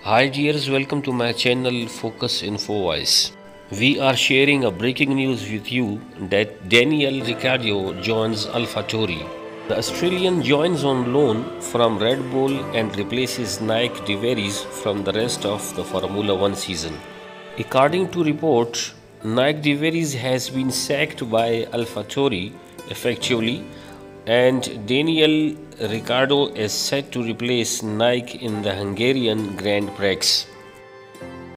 Hi dears, welcome to my channel Focus Info Voice. We are sharing a breaking news with you that Daniel Ricciardo joins AlphaTauri. The Australian joins on loan from Red Bull and replaces Nyck De Vries from the rest of the Formula One season. According to reports, Nyck De Vries has been sacked by AlphaTauri effectively, and Daniel Ricciardo is set to replace Nyck in the Hungarian Grand Prix.